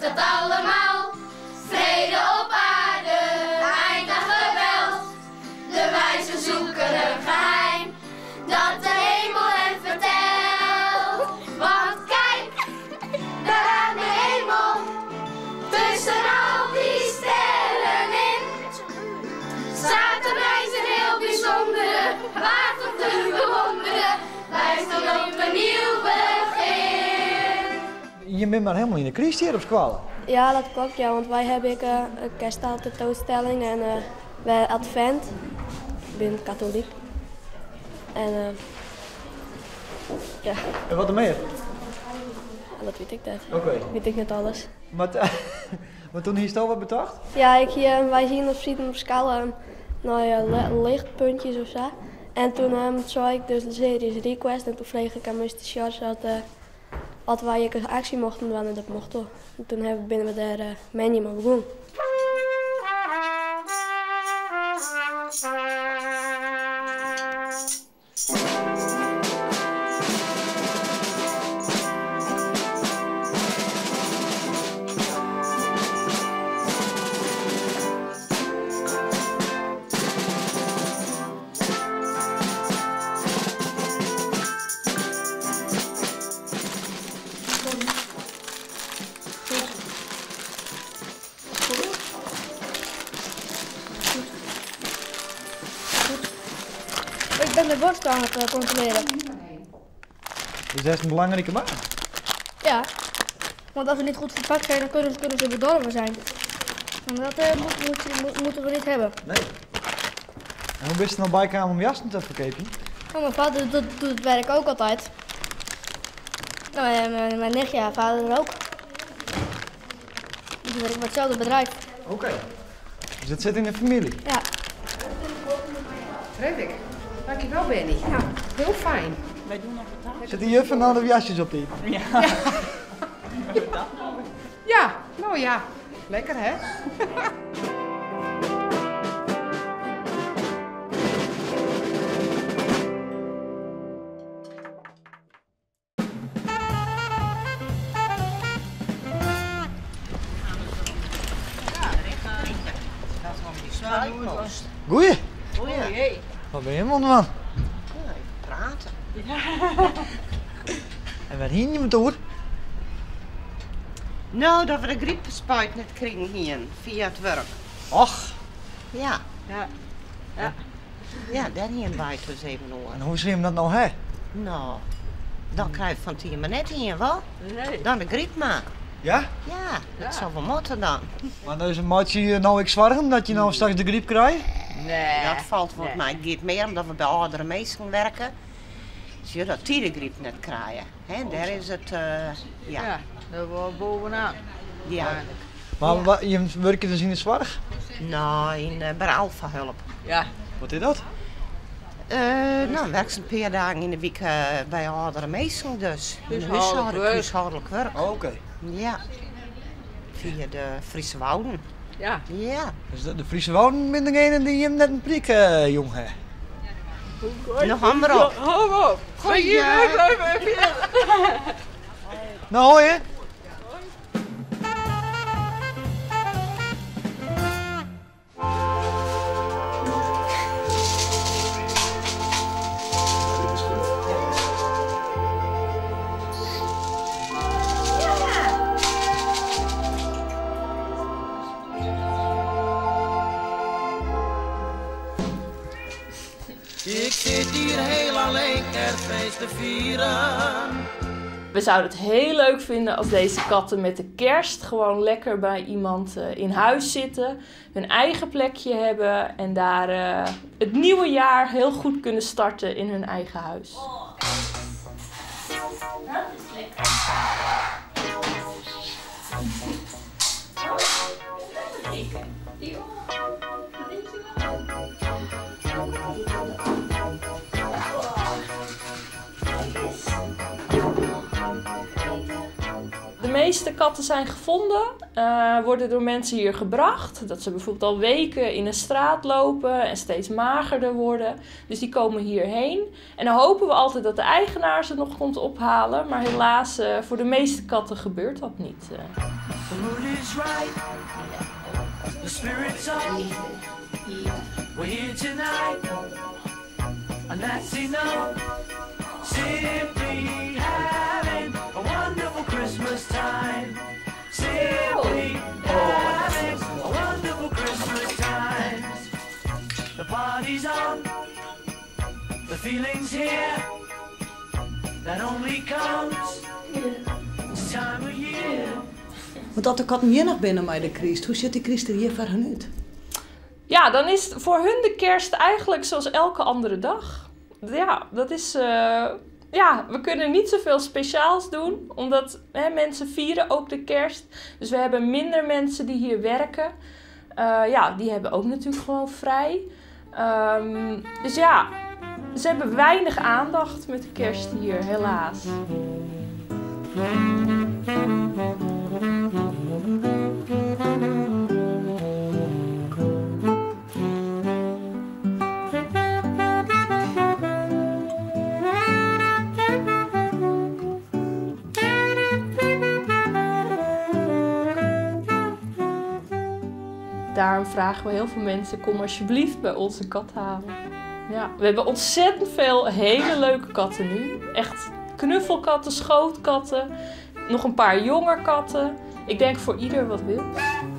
het allemaal. Vrede op aarde, eind aan geweld. De wijzen zoeken een geheim, dat de hemel hen vertelt. Want kijk, daar aan de hemel, tussen al die sterren in, staat een wijzer heel bijzondere, waard om te bewonderen. Luister op een nieuw begin. Je bent maar helemaal in de crisis hier op school. Ja, dat klopt, ja, want wij hebben een kersttaaltentoonstelling en wij Advent. Ik ben katholiek. En ja. En wat er meer? Dat weet ik net. Oké. Weet ik net alles. Maar toen is het al wat bedacht? Ja, wij zien op zitten op schaal lichtpuntjes of zo. En toen zei ik dus de series request en toen vroeg ik aan Mr. Shores dat wij een actie mochten doen en dat mocht toch. En toen binnen we daar menu maar begonnen. Ik ben de borst aan het controleren. Dus dat is een belangrijke maat. Ja, want als we niet goed verpakt zijn, dan kunnen ze bedorven zijn. En dat moeten we niet hebben. Nee. En hoe bist je nou bijkomen om jassen te verkopen? Oh, mijn vader doet het werk ook altijd. Nou, mijn nichtje, ja, vader ook. Die werken bij hetzelfde bedrijf. Oké. Dus dat zit in de familie? Ja. Redelijk. Dankjewel, Benny. Ja, heel fijn. Wij doen nog wat thuis. Zitten juffen nou de jasjes op die? Ja. Ja, nou ja. Lekker, hè? Goeie. Goeie. Wat ben je man, man? Praten. En waar hing je me door? Nou, dat we de griepspuit net kregen hier, via het werk. Och. Ja. Ja. Ja, daar hier wij dus even En over. hoe zie je dat nou, hè? Nou, dan krijg je van tien maar net hier, wel? Nee. Dan de griep maar. Ja? Ja, dat zou wel moeten dan. Maar dus maat je nou ik zwargen dat je nou straks de griep krijgt? Nee. Dat valt volgens mij niet meer, omdat we bij oudere mensen werken. Zie je dat die de griep net krijgen. Hè, daar is het, ja. Ja, dat was bovenaan. Ja. Maar je werkt dus in de zorg? Nou, bij Alpha Hulp. Ja. Wat is dat? Nou, werk ze een paar dagen in de week bij oudere mensen dus. In de Huishoudelijk werk. huishoudelijk werk. Oh, oké. Ja. Via de Friese Wouden. Ja. Ja. Dus de Friese wouden ben degene die hem net een prik jong hè? Nog hammer op. Hou op. Ga hier weg. Nou hoor je? Ik zit hier heel alleen kerstfeest te vieren. We zouden het heel leuk vinden als deze katten met de kerst gewoon lekker bij iemand in huis zitten. Hun eigen plekje hebben en daar het nieuwe jaar heel goed kunnen starten in hun eigen huis. Dat is lekker. De meeste katten zijn gevonden, worden door mensen hier gebracht. Dat ze bijvoorbeeld al weken in een straat lopen en steeds magerder worden. Dus die komen hierheen. En dan hopen we altijd dat de eigenaar ze nog komt ophalen. Maar helaas, voor de meeste katten gebeurt dat niet. The mood is right, the spirit's up. We're here tonight, and that's enough. Simply having a wonderful Christmas time. Simply having a wonderful Christmas time. The party's on, the feeling's here. That only comes this time of year. Want dat de katten hier nog binnen bij de Christ, hoe zit die Christ er hier voor hen uit? Ja, dan is voor hun de kerst eigenlijk zoals elke andere dag. Ja, dat is... ja, we kunnen niet zoveel speciaals doen, omdat mensen vieren ook de kerst. Dus we hebben minder mensen die hier werken. Ja, die hebben ook natuurlijk gewoon vrij. Dus ja, ze hebben weinig aandacht met de kerst hier, helaas. Daarom vragen we heel veel mensen, kom alsjeblieft bij ons een kat halen. Ja, we hebben ontzettend veel hele leuke katten nu. Echt knuffelkatten, schootkatten, nog een paar jonge katten. Ik denk voor ieder wat wil.